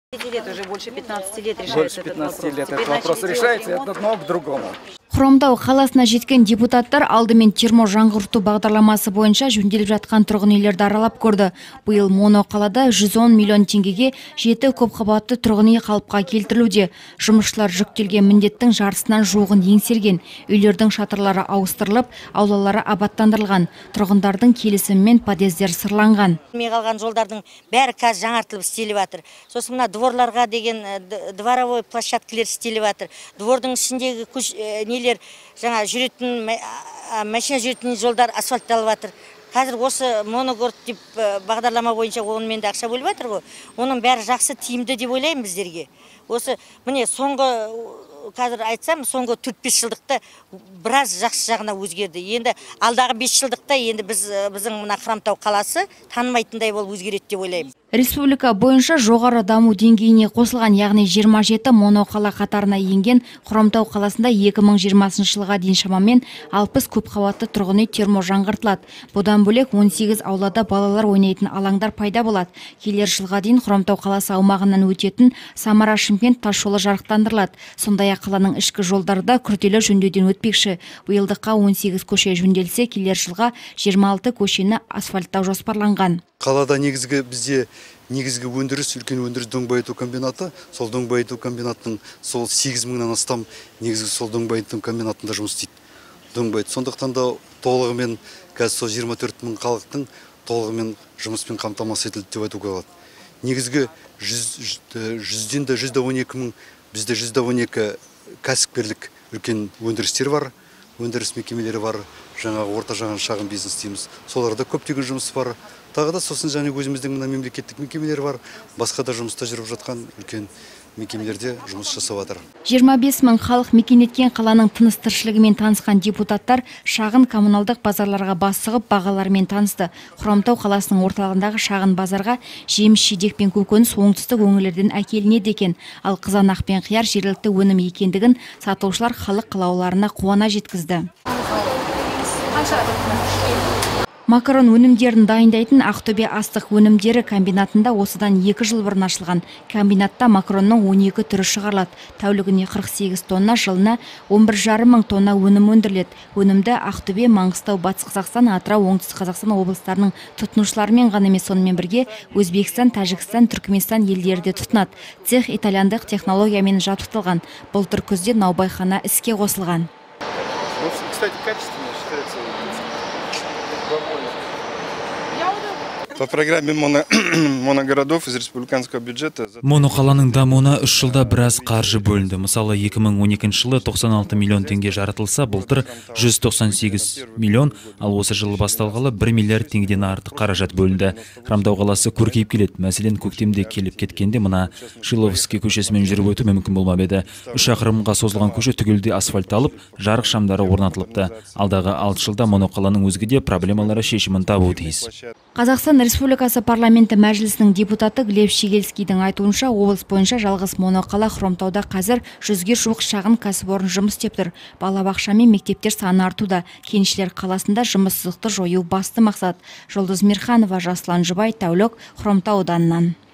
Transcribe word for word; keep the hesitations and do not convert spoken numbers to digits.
лет, уже больше пятнадцати лет решается Больше этот пятнадцати вопрос. лет Теперь этот вопрос начали решается делать от одного к другому. Хромтау қаласына жеткен депутаттар алдымен термо жаңғырту бағдарламасы бойынша жөнделіп жатқан тұрғын үйлерді аралап көрді. Биыл моноқалада жүз он миллион теңгеге жеті көпқабатты тұрғын үй қалыпқа келтірілуде. Жұмысшылар жүктелген міндеттің жартысынан жуығын еңсерген. Үйлердің шатырлары ауыстырылып, аулалары абаттандырылған. Тұрғындардың келісімімен подъездер сырланған. Қалған жолдардың бәрі қазір жаңартылып істеліп жатыр. Сосын мына дворларға деген дворовой площадкалар істеліп жатыр. Двордың ішіндегі күш нелер жаңа жүретін машина жүретін жолдар асфальтталып жатыр. Қазір осы моногород деп бағдарлама бойынша онымен де ақша бөліп жатыр ғой. Оның бәрі жақсы, тиімді деп ойлаймын біздерге. Осы міне соңғы қазір айтсам, соңғы төрт-бес жылдықта біраз жақсы жағына өзгерді. Енді алдағы бес жылдықта енді біз біздің мына Хромтау қаласы танымайтындай болып өзгереді деп ойлаймын. Республика бойынша жоғары даму деңгейіне қосылған, яғни жиырма жеті моноқала қатарына енген Хромтау қаласында екі мың жиырмасыншы жылға дейін шамамен алпыс көпқабатты тұрғын үй термо жаңғыртылады. Бұдан бөлек он сегіз аулада балалар ойнайтын алаңдар пайда болады. Келер жылға дейін Хромтау қаласы аумағынан өтетін Самара-Шымкент тас жолы жарықтандырылады. Сондай-ақ қаланың ішкі жолдарда күрделі жөндеуден өтпекші. Биылдыққа он сегіз көше жөнделсе, келер жылға жиырма алты көшені асфальттау жоспарланған. Қалада негізгі бізде негізгі өндіріс, үлкен өндіріс дөң байыту комбинаты. Сол дөң байыту комбинатының сол сегіз мыңнан астам негізгі сол дөң байыту комбинатында жұмыс істейді. Дөң байыту. Сондықтан да толығымен қазір сол жиырма төрт мың халықтың толығымен жұмыспен қамтамасыз етілді деп айтуға болады. Негізгі жүзден де жүз он екі мың, бізде жүз он екі кәсіпкерлік үлкен өндірістер бар, өндіріс мекемелері бар, жаңағы орта жаңа шағын бизнес дейміз. Соларда көптеген жұмыс бар. Тағы да сосын және өзіміздің мына мемлекеттік мекемелер бар, басқа да жұмыста жүріп жатқан үлкен мекемелерде жұмыс жасап жатыр. жиырма бес мың халық мекен еткен қаланың тыныс тіршілігімен танысқан депутаттар шағын коммуналдық базарларға бас сұғып бағалармен танысты. Хромтау қаласының орталығындағы шағын базарға жеміс жидек пен көкөніс оңтүстік өңірлерден әкелінеді екен, ал қызанақ пен қияр жергілікті өнім екендігін сатушылар халық қалауларына қуана жеткізді. Макарон өнімдерін дайындайтын Ақтөбе астық өнімдері комбинатында осыдан екі жыл бұрын ашылған. Комбинатта макаронның он екі түрі шығарылады. Тәулігіне қырық сегіз тонна, жылына он бір жарым мың тонна өнім өндіріледі. Өнімді Ақтөбе, Маңғыстау, Батыс Қазақстан, Атырау, Оңтүстік Қазақстан облыстарының тұтынушыларымен ғана емес, сонымен бірге Өзбекстан, Тәжікстан, Түркменстан елдері де тұтынады. Цех итальяндық технологиямен жабдықталған. Былтыр күзде наубайхана іске қосылған. По программе моно... моногородов из республиканского бюджета. Моноқаланың дамуына үш жылда біраз қаржы бөлінді. Мысалы, екі мың он екінші жылы тоқсан алты миллион теңге жаратылса, былтыр жүз тоқсан сегіз миллион, ал осы жылы басталғалы бір миллиард теңгеден артық қаражат бөлінді. Хромтау қаласы көркейіп келеді. Мәселен, көктемде келіп кеткенде мына Шиловский көшесімен жүріп өту мүмкін болмап еді. Үш шақырымға созылған көше түгелде асфальтталып, жарық шамдары орнатылыпты. Алдағы алты жылда моноқаланың өзге де проблемалары шешімін табуы тиіс. Қазақстан Республикасы парламенті мәжілісінің депутаты Глеб Щегельскийдің айтуынша, облыс бойынша жалғыз моноқала Хромтауда қазір жүзге жуық шағын кәсіпорын жұмыс істеп тұр. Балабақша мен мектептер саны артуда. Кеншілер қаласында жұмыссыздықты жою басты мақсат. Жұлдыз Мирханова, Жаслан Жұбай, Тәулік, Хромтау ауданынан.